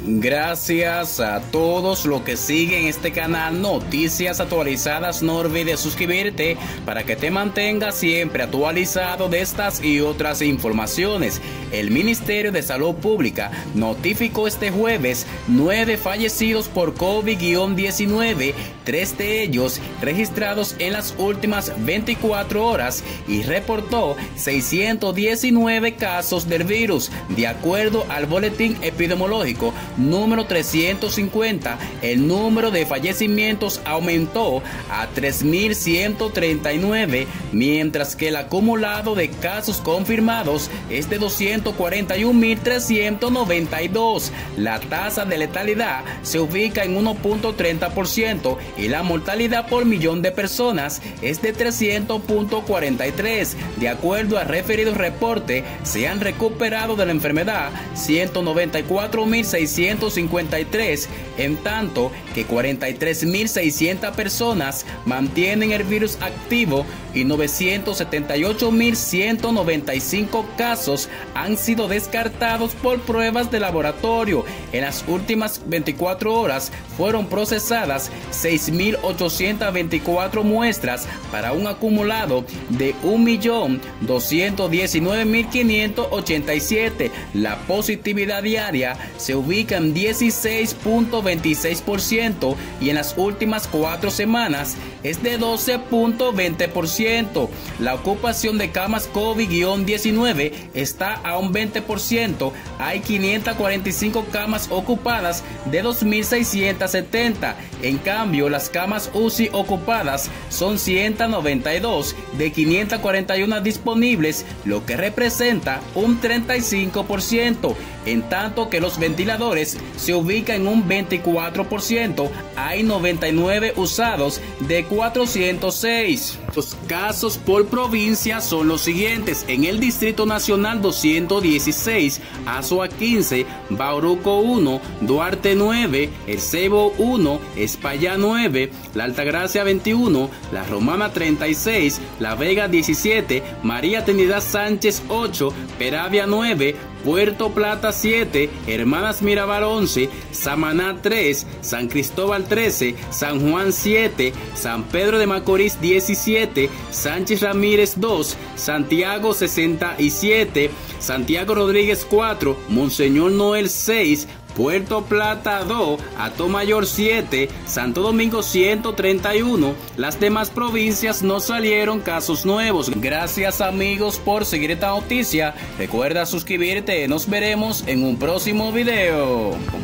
Gracias a todos los que siguen este canal Noticias Actualizadas. No olvides suscribirte para que te mantengas siempre actualizado de estas y otras informaciones. El Ministerio de Salud Pública notificó este jueves 9 fallecidos por COVID-19, 3 de ellos registrados en las últimas 24 horas y reportó 619 casos del virus. De acuerdo al boletín epidemiológico número 350, el número de fallecimientos aumentó a 3.139, mientras que el acumulado de casos confirmados es de 241.392. La tasa de letalidad se ubica en 1.30% y la mortalidad por millón de personas es de 300.43. De acuerdo al referido reporte, se han recuperado de la enfermedad 194.653, en tanto que 43.600 personas mantienen el virus activo y 978.195 casos han sido descartados por pruebas de laboratorio. En las últimas 24 horas fueron procesadas 6.824 muestras para un acumulado de 1.219.587. La positividad diaria se ubica en 16.26% y en las últimas 4 semanas es de 12.20%. La ocupación de camas COVID-19 está a un 20%. Hay 545 camas ocupadas de 2.670. En cambio, las camas UCI ocupadas son 192 de 541 disponibles, lo que representa un 35%. En tanto que los ventiladores se ubican en un 24%. Hay 99 usados de 406. Los casos por provincia son los siguientes: en el Distrito Nacional 216, Azua 15, Bauruco 1, Duarte 9, El Ceibo 1, Espaillá 9, La Altagracia 21, La Romana 36, La Vega 17, María Trinidad Sánchez 8, Peravia 9, Puerto Plata 7, Hermanas Mirabal 11, Samaná 3, San Cristóbal 13, San Juan 7, San Pedro de Macorís 17, Sánchez Ramírez 2, Santiago 67, Santiago Rodríguez 4, Monseñor Noel 6, Puerto Plata 2, Atomayor 7, Santo Domingo 131. Las demás provincias no salieron casos nuevos. Gracias amigos por seguir esta noticia. Recuerda suscribirte. Nos veremos en un próximo video.